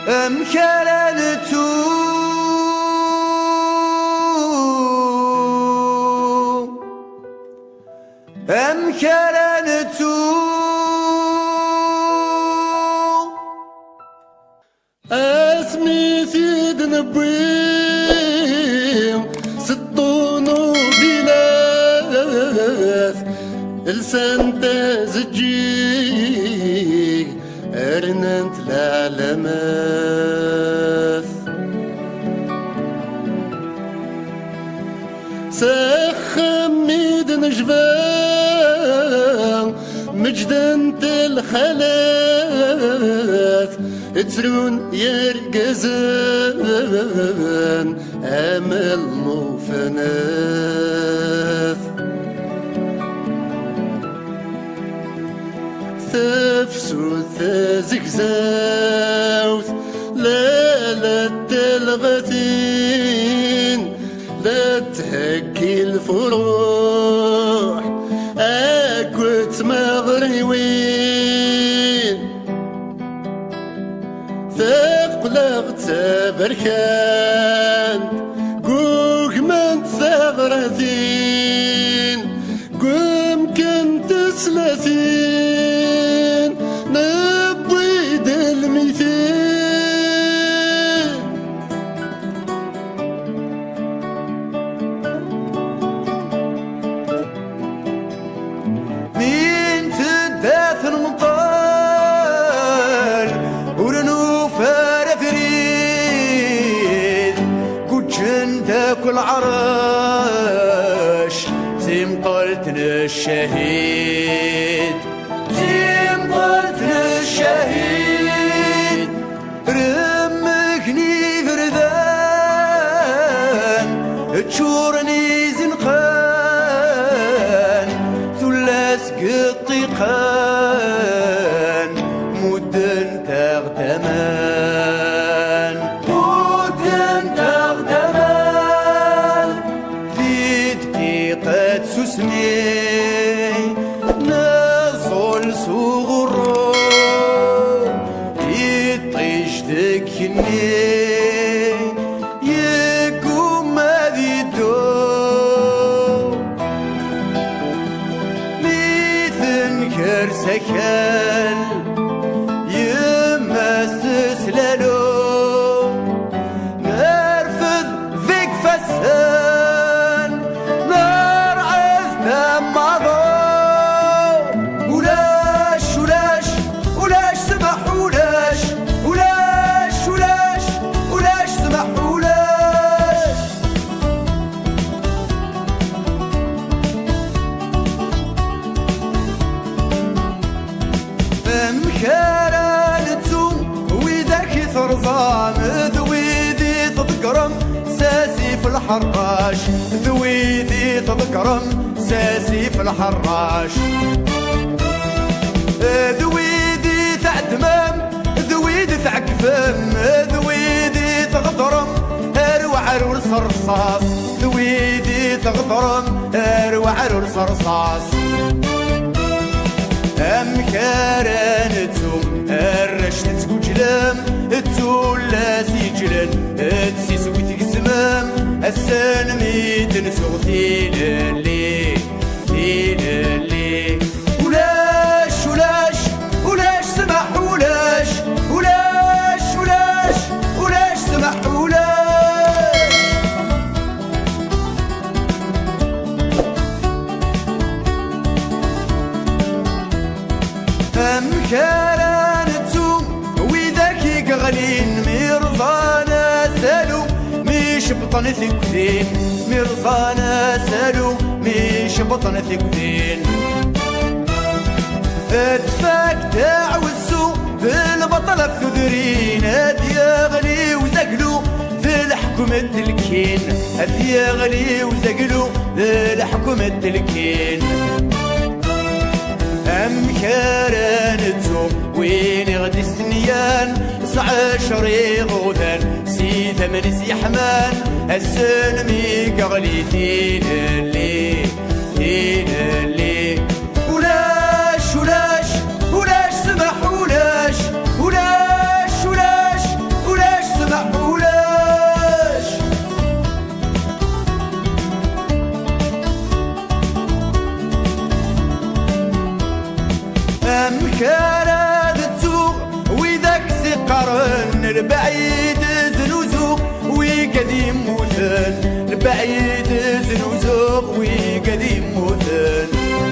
أمكرنتو اسمي سيد نبيم سطونو بلاث لسان تزجيك ارننت العلامات سخميد نجبان مجدنت الخلاث تسرون يرقزان امل موفناث ثفسو ثزكزاوث لا تلغثين لا تهكي الفروح اكوت مغريوين ثقلغت بركان قوق من ثغرثين قوم كنت سلاسين نبويد الميثين مين تداث المطار ورنو فريد كوتشن تاكل عراش زيم قلتنا الشهيد زيم قلتنا الشهيد رمكني فردان تشورني زنقان ثلاث قطيقان مدن تغتمان مدن تغتمان في دقيقة سسني نزل صغرو يطيش ذكني يقوم هذي الدور ميثن سكن يما استسلالو نرفض ذيك فسان نرعز دمضو ولاش ولاش ولاش سمح ولاش ولاش ولاش ولاش سمح ولاش مكارنتو وذاك ثرزان ذويذي تذكرم ساسي في الحراش ذويذي تذكرم ساسي في الحراش ذويذي تعتمام ذويذي تعكفم ذويذي تغضرم اروع رولس رصاص ذويذي تغضرم اروع رولس رصاص أمكارنتو الرشت تكوجلم التولا سيجلن تسيس وتكزمم السن ميدن سوغتي للي للي ولاش ولاش ولاش سمح ولاش ولاش ولاش ولاش سمح ولاش أمكارنتو وذاك يقغلين مرضانا سالو مش بطن ثقتين مرضانا سالو مش بطن ثقتين اتفاك تعوزو بالبطلة الثدرين هاد يغلي وزقلو ذي الحكومة التلكين هاد يغلي وزقلو ذي الحكومة التلكين أمكارنتو وين غدي السنيان 19 غوثان سي 8 سي حمان السلمي قغلي تين اللي ولاش ولاش ولاش سمح ولاش ولاش ولاش مكارثو وذاك سقرن البعيد زنوزو وقديم موثن البعيد زنوزو وقديم موثن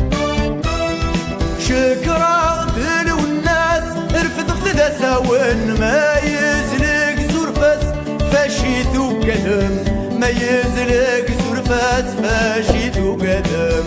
شكرا دلو الناس رفض ذا ساون ما يزلق زرفاس فاشيتو قدم ما يزلق زرفاس فاشيتو قدم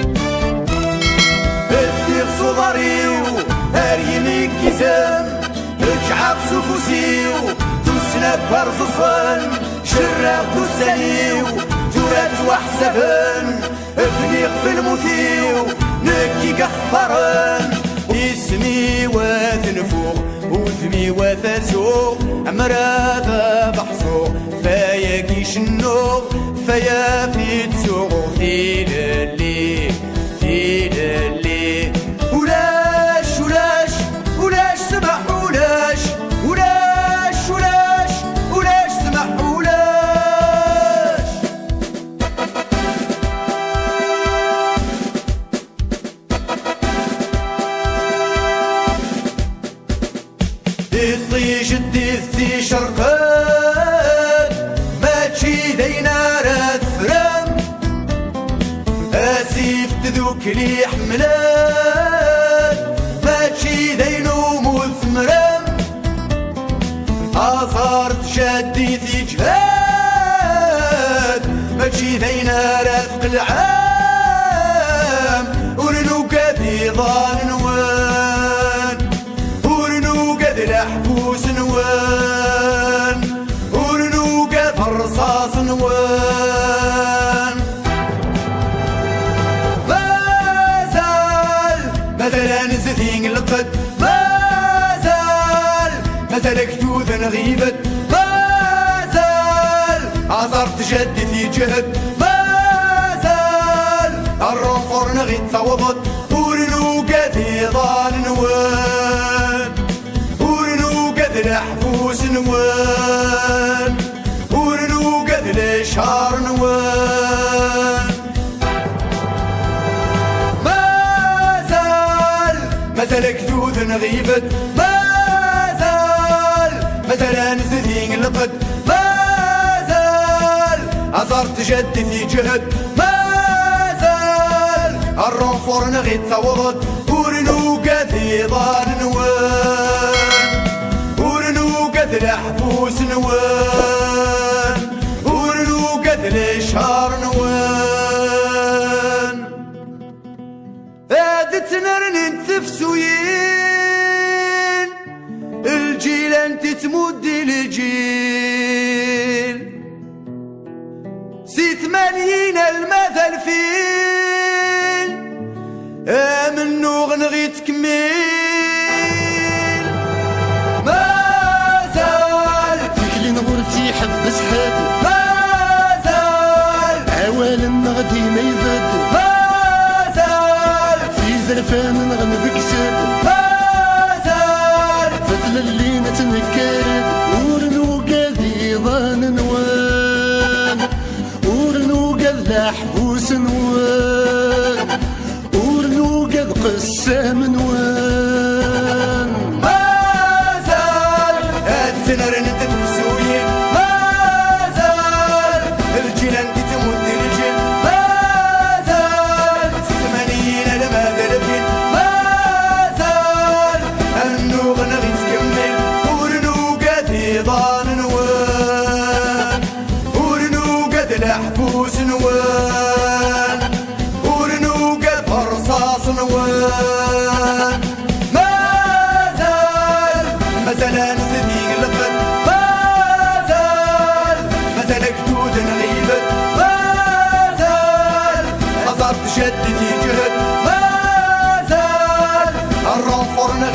الدير صغريو هاريني كيزام رجع بسفوسيو توسنا برزفان شراق دوسانيو جورات وحسبان افنيق في المثيو نكي قخفران اسمي وثنفوق وثمي وثسوق عمراذا بحصو فيا كيش النوق فيا في تسوق في للي في للي ولاش ولاش ولاش سمح ولاش ولاش ولاش ولاش سمح ولاش الطيش الدثي شرقات ما تشي دينا راثرام اسيف تذوك لي حملات ما تشي دينو مثمرام اثارت شادي في جهاد ما تشي دينا راثق العام ورنو كذي ظان نوان ورنو كذي لحبوس نوان ورنو كذي رصاص نوان مثلا زثين القد مازال كتوذن غيبت مازال عصرت جد في جهد مازال الرنفر نغي تصوبت ورنو كذي ضال نوان ورنو كذي لحفوس نوان ورنو كذي الاشهار نوان مازال كتوذن غيبت مازال نزذين القد مازال عصرت جد في جهد مازال الرنفور نغي تصوضت ورنو كذي ضال نوان ورنو كذي لحبوس نوان ورنو كذي الاشهار نوان ادتنا نتفسوين الجيل انت تمد الجيل سي 80 المثل فين امنو غنغي تكمل مازال تكلي نغرتي حبس حاتي مازال عوال النغدي ما يبدل زرفان نغنبك ساد مازال فتل اللي نتنكرد ورنو قاذي ظان نوان ورنو قاذ لحبوس نوان ورنو قاذ قسام نوان مازال التنر نتفسوين مازال الجيلان دي تمد الجيل مازال 80 المثل فين مازال النوغ نغي تكمل ورنو قاذي ضان نوان ورنو قاذ لحبوس نوان ورنو قاذ رصاص نوان مازال نزديق القد مازال كتود نغيبت مازال عصرت شد في جهد مازال الرنفر